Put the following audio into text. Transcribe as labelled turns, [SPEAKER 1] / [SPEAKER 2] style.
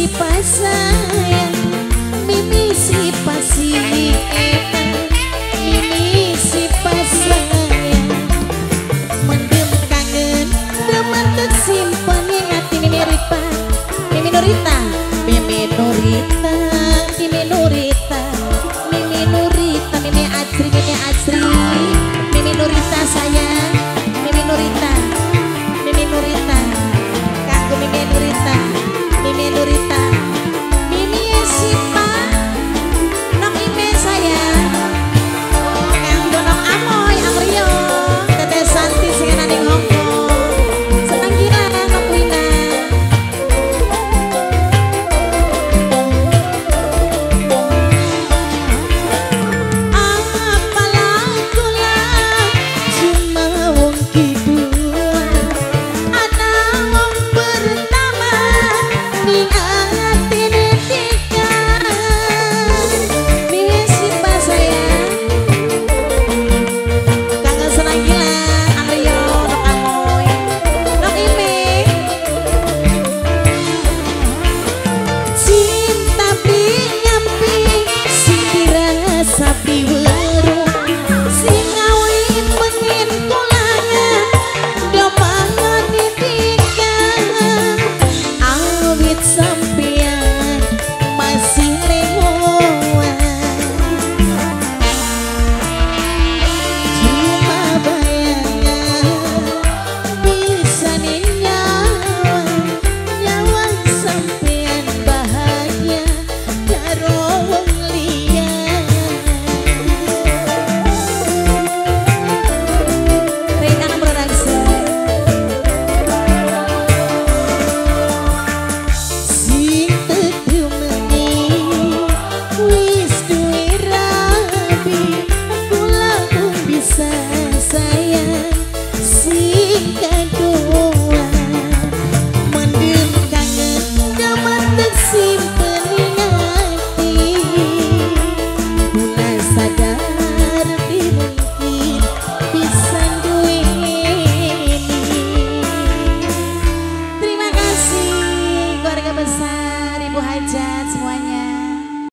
[SPEAKER 1] sayang, mimi si pasih enak, mimi si pasayang. Mendem kangen, demen simpen hati mimi Rita, mimi Nurita, mimi Nurita, mimi Nurita, mimi Nurita, mimi Ajri, mimi Ajri, mimi Nurita sayang, mimi Nurita, mimi Nurita, kanggo mimi Nurita, mimi Nurita, mimi Sipa, nok ime sayang, kanggo nok Amoy, Amrio, Teteh Santi sing ana ning Hongkong, seneng gila nok Wina. Apalah kula cuma wong kiduan, ana wong bernama Niati Netika. Mimi Sipa sayang, kangen senang gila Amrio, nok Amoy, nok Ime. Cinta pinyampi sing dirasa piweruh, sing ngawin pengin tulangan domangan didikan. Awit sampeyan masih lewoan, cuma bayangan bisa nyawa, nyawa sampeyan bahagia karo wong liya. Rina production. Sing tetemeni wis duwe rabi, kula mung bisa sayang sing kadoa. Mendem kangen demen simpen ing ati, kula sadar mungkin bisa duweni. Terima kasih keluarga besar Ibu Hajat semuanya.